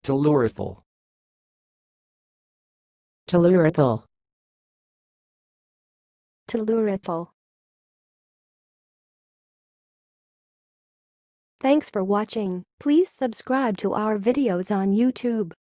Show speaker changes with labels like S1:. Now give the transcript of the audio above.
S1: tellurethyl,
S2: tellurethyl,
S3: tellurethyl. Thanks for watching. Please subscribe to our videos on YouTube.